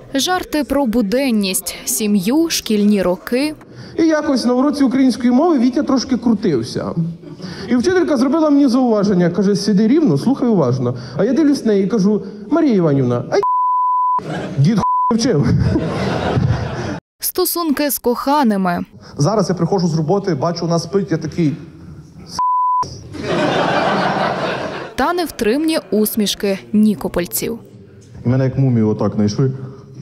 Жарти про буденність, сім'ю, шкільні роки. І якось на уроці української мови Вітя трошки крутився. І вчителька зробила мені зауваження, каже, сиди рівно, слухай уважно. А я дивлюсь на неї і кажу, Марія Іванівна, дід не вчив. Стосунки з коханими. Зараз я приходжу з роботи, бачу, вона спить, я такий... Та невтримні усмішки нікопольців. І мене як мумію отак знайшли.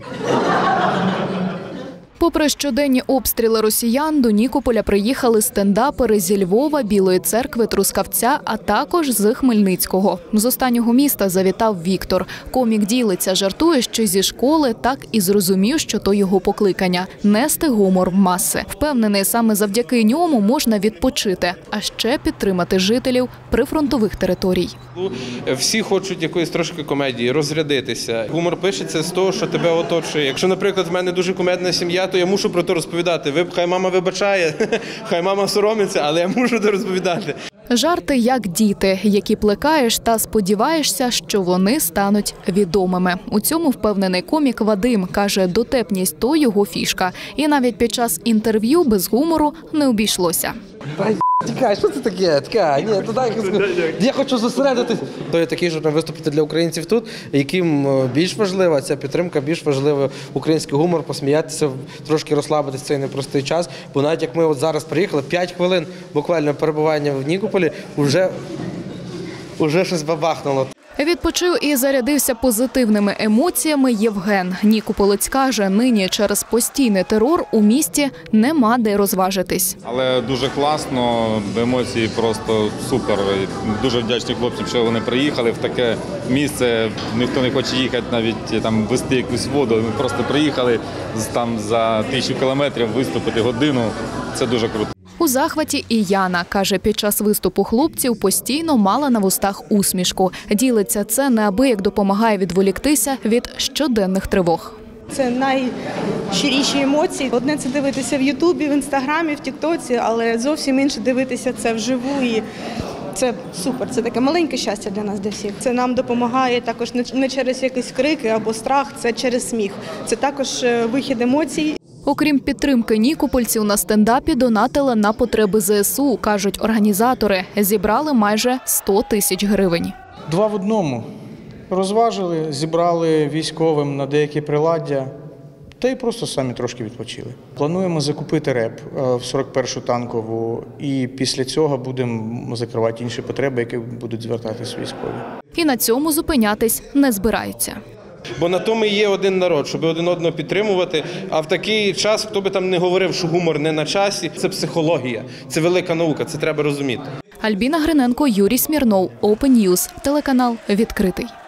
Попри щоденні обстріли росіян, до Нікополя приїхали стендапери зі Львова, Білої Церкви, Трускавця, а також з Хмельницького. З останнього міста завітав Віктор. Комік ділиться, жартує, що зі школи так і зрозумів, що то його покликання – нести гумор в маси. Впевнений, саме завдяки ньому можна відпочити, а ще підтримати жителів прифронтових територій. Всі хочуть якоїсь трошки комедії, розрядитися. Гумор пишеться з того, що тебе оточує. Якщо, наприклад, в мене дуже кумедна сім'я, то я мушу про це розповідати. Хай мама вибачає, хай мама соромиться, але я мушу це розповідати. Жарти як діти, які плекаєш та сподіваєшся, що вони стануть відомими. У цьому впевнений комік Вадим. Каже, дотепність – то його фішка. І навіть під час інтерв'ю без гумору не обійшлося. Тікай, що це таке? Тікай, ні, то дай, я хочу зосередитись. То є такий, щоб виступити для українців тут, яким більш важлива ця підтримка, більш важливий український гумор, посміятися, трошки розслабитися в цей непростий час. Бо навіть як ми от зараз приїхали, 5 хвилин буквально перебування в Нікополі, вже щось бабахнуло. Відпочив і зарядився позитивними емоціями Євген. Нікополець каже, нині через постійний терор у місті нема де розважитись. Але дуже класно, емоції просто супер. Дуже вдячні хлопцям, що вони приїхали в таке місце. Ніхто не хоче їхати навіть там вести якусь воду. Ми просто приїхали там за 1000 кілометрів виступити годину. Це дуже круто. У захваті і Яна. Каже, під час виступу хлопців постійно мала на вустах усмішку. Ділиться, це неабияк допомагає відволіктися від щоденних тривог. Це найщиріші емоції. Одне – це дивитися в Ютубі, в Інстаграмі, в Тіктоці, але зовсім інше – дивитися це вживу. І це супер, це таке маленьке щастя для нас, для всіх. Це нам допомагає також не через якісь крики або страх, це через сміх. Це також вихід емоцій. Окрім підтримки нікопольців, на стендапі донатили на потреби ЗСУ, кажуть організатори. Зібрали майже 100 тисяч гривень. 2 в 1. Розважили, зібрали військовим на деякі приладдя, та й просто самі трошки відпочили. Плануємо закупити РЕП в 41-ю танкову, і після цього будемо закривати інші потреби, які будуть звертатись військові. І на цьому зупинятись не збираються. Бо на то ми є один народ, щоб один одного підтримувати. А в такий час, хто би там не говорив, що гумор не на часі, це психологія, це велика наука, це треба розуміти. Альбіна Гриненко, Юрій Смірнов, Open News, телеканал «Відкритий».